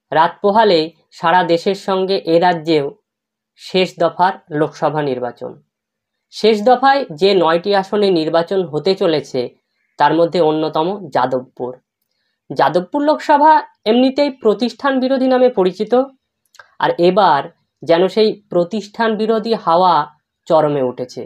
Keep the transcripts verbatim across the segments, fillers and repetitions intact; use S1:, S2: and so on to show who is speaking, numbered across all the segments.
S1: রাত পোহালে সারা দেশের সঙ্গে এ রাজ্যেও শেষ দফার লোকসভা নির্বাচন। শেষ দফায় যে নয়টি আসনে নির্বাচন হতে চলেছে তার মধ্যে অন্যতম যাদবপুর। যাদবপুর লোকসভা এমনিতেই প্রতিষ্ঠান বিরোধী নামে পরিচিত, আর এবার যেন সেই প্রতিষ্ঠান বিরোধী হাওয়া চরমে উঠেছে।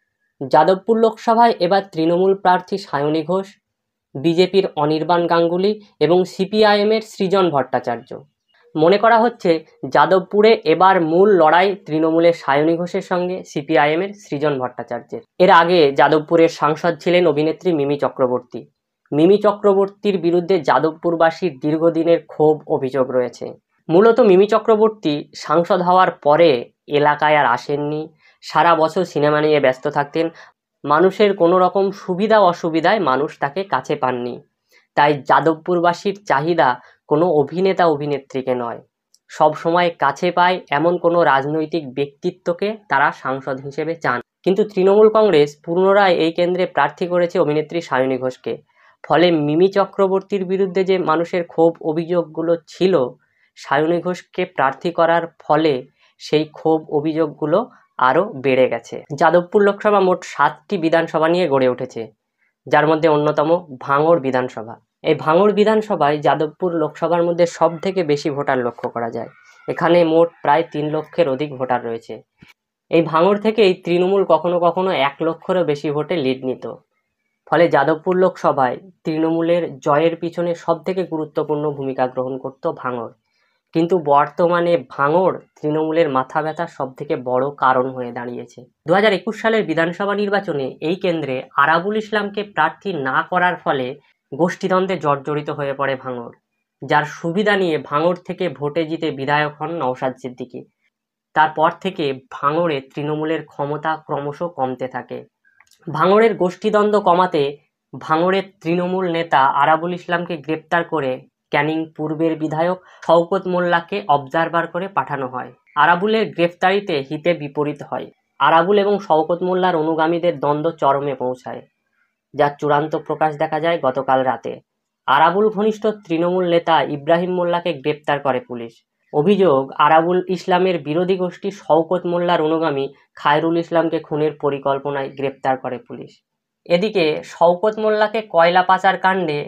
S1: যাদবপুর লোকসভায় এবার তৃণমূল প্রার্থী সায়নী ঘোষ, বিজেপির অনির্বাণ গাঙ্গুলি এবং সিপিআইএমের সৃজন ভট্টাচার্য। মনে করা হচ্ছে যাদবপুরে এবার মূল লড়াই তৃণমূলের সায়নী ঘোষের সঙ্গে সিপিআইএমের সৃজন ভট্টাচার্যের। এর আগে যাদবপুরের সাংসদ ছিলেন অভিনেত্রী মিমি চক্রবর্তী। মিমি চক্রবর্তীর বিরুদ্ধে যাদবপুরবাসীর দীর্ঘদিনের ক্ষোভ অভিযোগ রয়েছে। মূলত মিমি চক্রবর্তী সাংসদ হওয়ার পরে এলাকায় আর আসেননি, সারা বছর সিনেমা নিয়ে ব্যস্ত থাকতেন, মানুষের কোনো রকম সুবিধা অসুবিধায় মানুষ তাকে কাছে পাননি। তাই যাদবপুরবাসীর চাহিদা কোনো অভিনেতা অভিনেত্রীকে নয়, সব সময় কাছে পায় এমন কোনো রাজনৈতিক ব্যক্তিত্বকে তারা সাংসদ হিসেবে চান। কিন্তু তৃণমূল কংগ্রেস পুনরায় এই কেন্দ্রে প্রার্থী করেছে অভিনেত্রী সায়নী ঘোষকে। ফলে মিমি চক্রবর্তীর বিরুদ্ধে যে মানুষের ক্ষোভ অভিযোগগুলো ছিল, সায়নী ঘোষকে প্রার্থী করার ফলে সেই ক্ষোভ অভিযোগগুলো আরও বেড়ে গেছে। যাদবপুর লোকসভা মোট সাতটি বিধানসভা নিয়ে গড়ে উঠেছে, যার মধ্যে অন্যতম ভাঙড় বিধানসভা। এই ভাঙড় বিধানসভায় যাদবপুর লোকসভার মধ্যে সব থেকে বেশি ভোটার লক্ষ্য করা যায়। এখানে মোট প্রায় তিন লক্ষের অধিক ভোটার রয়েছে। এই ভাঙড় থেকেই তৃণমূল কখনো কখনো এক লক্ষেরও বেশি ভোটে লিড নিত। ফলে যাদবপুর লোকসভায় তৃণমূলের জয়ের পিছনে সব থেকে গুরুত্বপূর্ণ ভূমিকা গ্রহণ করত ভাঙড়। কিন্তু বর্তমানে ভাঙড় তৃণমূলের মাথা ব্যথার সব থেকে বড় কারণ হয়ে দাঁড়িয়েছে। দু হাজার একুশ সালের বিধানসভা নির্বাচনে এই কেন্দ্রে আরাবুল ইসলামকে প্রার্থী না করার ফলে গোষ্ঠীদ্বন্দ্বে জর্জরিত হয়ে পড়ে ভাঙড়, যার সুবিধা নিয়ে ভাঙড় থেকে ভোটে জিতে বিধায়ক হন নওশাদ সিদ্দিকী। তারপর থেকে ভাঙড়ে তৃণমূলের ক্ষমতা ক্রমশ কমতে থাকে। ভাঙড়ের গোষ্ঠীদ্বন্দ্ব কমাতে ভাঙড়ের তৃণমূল নেতা আরাবুল ইসলামকে গ্রেপ্তার করে ক্যানিং পূর্বের বিধায়ক শওকত মোল্লাকে অবজারভার করে পাঠানো হয়। আরাবুলের গ্রেফতারিতে হিতে বিপরীত হয়। আরাবুল এবং শওকত মোল্লার অনুগামীদের দ্বন্দ্ব চরমে পৌঁছায়, যার চূড়ান্ত প্রকাশ দেখা যায় গতকাল রাতে। আরাবুল ঘনিষ্ঠ তৃণমূল নেতা ইব্রাহিম মোল্লাকে গ্রেপ্তার করে পুলিশ। অভিযোগ, আরাবুল ইসলামের বিরোধী গোষ্ঠী শওকত মোল্লার অনুগামী খায়রুল ইসলামকে খুনের পরিকল্পনায় গ্রেপ্তার করে পুলিশ। এদিকে শওকত মোল্লাকে কয়লা পাচার কাণ্ডে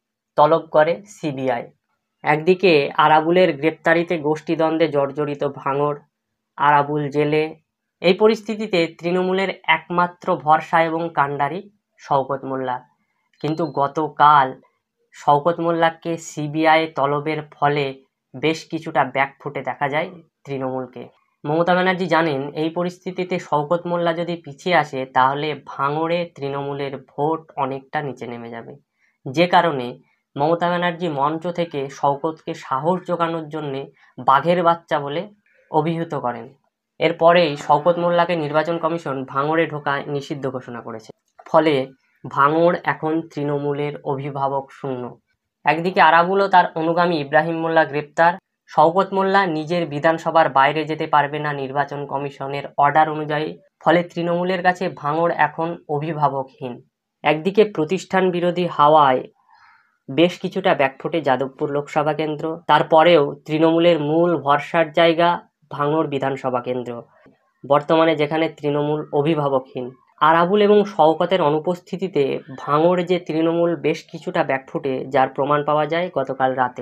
S1: তলব করে সিবিআই। একদিকে আরাবুলের গ্রেপ্তারিতে গোষ্ঠীদ্বন্দ্বে জর্জরিত ভাঙড়, আরাবুল জেলে। এই পরিস্থিতিতে তৃণমূলের একমাত্র ভরসা এবং কাণ্ডারি শওকত মোল্লা। কিন্তু গতকাল শওকত মোল্লাকে সিবিআই তলবের ফলে বেশ কিছুটা ব্যাকফুটে দেখা যায় তৃণমূলকে। মমতা ব্যানার্জি জানেন এই পরিস্থিতিতে শওকত মোল্লা যদি পিছিয়ে আসে তাহলে ভাঙড়ে তৃণমূলের ভোট অনেকটা নিচে নেমে যাবে। যে কারণে মমতা ব্যানার্জি মঞ্চ থেকে শওকতকে সাহস জোগানোর জন্যে বাঘের বাচ্চা বলে অভিহিত করেন। এরপরেই শওকত মোল্লাকে নির্বাচন কমিশন ভাঙড়ে ঢোকায় নিষিদ্ধ ঘোষণা করেছে। ফলে ভাঙড় এখন তৃণমূলের অভিভাবক শূন্য। একদিকে আরাবুল ও তার অনুগামী ইব্রাহিম মোল্লা গ্রেপ্তার, শওকত মোল্লা নিজের বিধানসভার বাইরে যেতে পারবে না নির্বাচন কমিশনের অর্ডার অনুযায়ী। ফলে তৃণমূলের কাছে ভাঙড় এখন অভিভাবকহীন। একদিকে প্রতিষ্ঠান বিরোধী হাওয়ায় বেশ কিছুটা ব্যাকফুটে যাদবপুর লোকসভা কেন্দ্র, তারপরেও তৃণমূলের মূল ভরসার জায়গা ভাঙড় বিধানসভা কেন্দ্র, বর্তমানে যেখানে তৃণমূল অভিভাবকহীন। আরাবুল এবং শওকতের অনুপস্থিতিতে ভাঙড় যে তৃণমূল বেশ কিছুটা ব্যাকফুটে, যার প্রমাণ পাওয়া যায় গতকাল রাতে।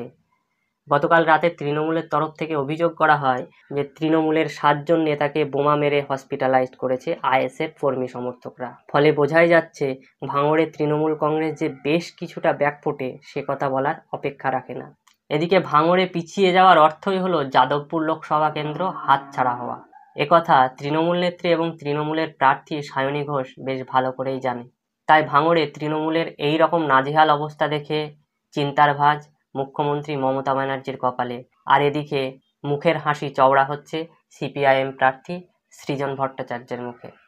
S1: গতকাল রাতে তৃণমূলের তরফ থেকে অভিযোগ করা হয় যে তৃণমূলের সাতজন নেতাকে বোমা মেরে হসপিটালাইজড করেছে আইএসএফ কর্মী সমর্থকরা। ফলে বোঝাই যাচ্ছে ভাঙড়ে তৃণমূল কংগ্রেস যে বেশ কিছুটা ব্যাকফুটে সে কথা বলার অপেক্ষা রাখে না। এদিকে ভাঙড়ে পিছিয়ে যাওয়ার অর্থই হলো যাদবপুর লোকসভা কেন্দ্র হাতছাড়া হওয়া। একথা তৃণমূল নেত্রী এবং তৃণমূলের প্রার্থী সায়নী ঘোষ বেশ ভালো করেই জানে। তাই ভাঙড়ে তৃণমূলের এই রকম নাজেহাল অবস্থা দেখে চিন্তার ভাঁজ মুখ্যমন্ত্রী মমতা ব্যানার্জির কপালে। আর এদিকে মুখের হাসি চওড়া হচ্ছে সিপিআইএম প্রার্থী সৃজন ভট্টাচার্যের মুখে।